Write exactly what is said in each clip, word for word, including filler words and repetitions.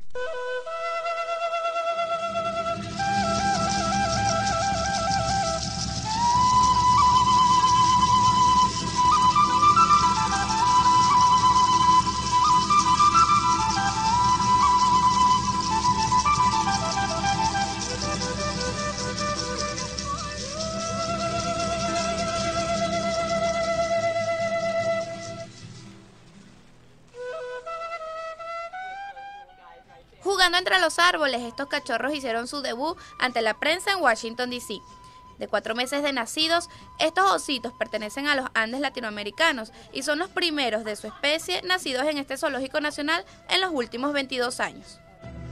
Jugando entre los árboles, estos cachorros hicieron su debut ante la prensa en Washington, D C De cuatro meses de nacidos, estos ositos pertenecen a los Andes latinoamericanos y son los primeros de su especie nacidos en este zoológico nacional en los últimos veintidós años.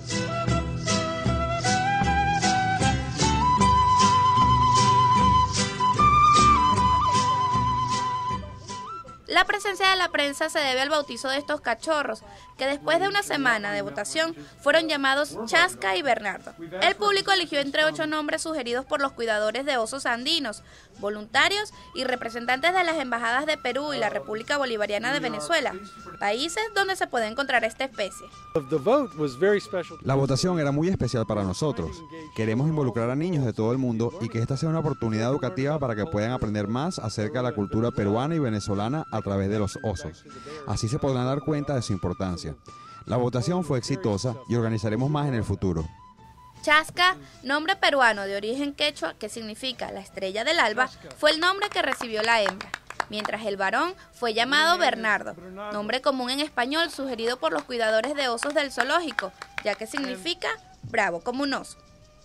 La presencia de la prensa se debe al bautizo de estos cachorros, que después de una semana de votación fueron llamados Chasca y Bernardo. El público eligió entre ocho nombres sugeridos por los cuidadores de osos andinos, voluntarios y representantes de las embajadas de Perú y la República Bolivariana de Venezuela, países donde se puede encontrar esta especie. La votación era muy especial para nosotros. Queremos involucrar a niños de todo el mundo y que esta sea una oportunidad educativa para que puedan aprender más acerca de la cultura peruana y venezolana a través de los osos. Así se podrán dar cuenta de su importancia. La votación fue exitosa y organizaremos más en el futuro. Chasca, nombre peruano de origen quechua que significa la estrella del alba, fue el nombre que recibió la hembra, mientras el varón fue llamado Bernardo, nombre común en español sugerido por los cuidadores de osos del zoológico, ya que significa bravo como un oso.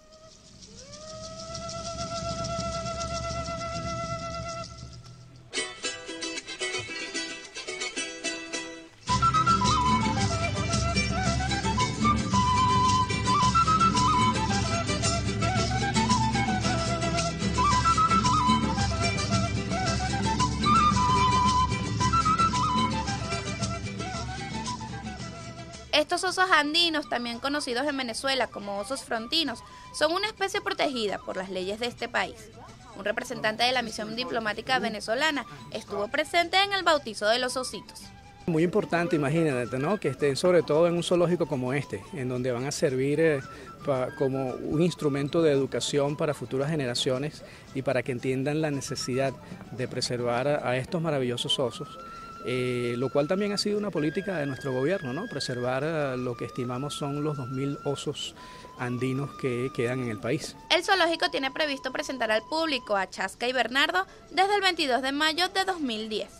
Estos osos andinos, también conocidos en Venezuela como osos frontinos, son una especie protegida por las leyes de este país. Un representante de la misión diplomática venezolana estuvo presente en el bautizo de los ositos. Muy importante, imagínate, ¿no? Que estén sobre todo en un zoológico como este, en donde van a servir eh, pa, como un instrumento de educación para futuras generaciones y para que entiendan la necesidad de preservar a, a estos maravillosos osos. Eh, lo cual también ha sido una política de nuestro gobierno, ¿no? Preservar uh, lo que estimamos son los dos mil osos andinos que quedan en el país. El zoológico tiene previsto presentar al público a Chasca y Bernardo desde el veintidós de mayo de dos mil diez.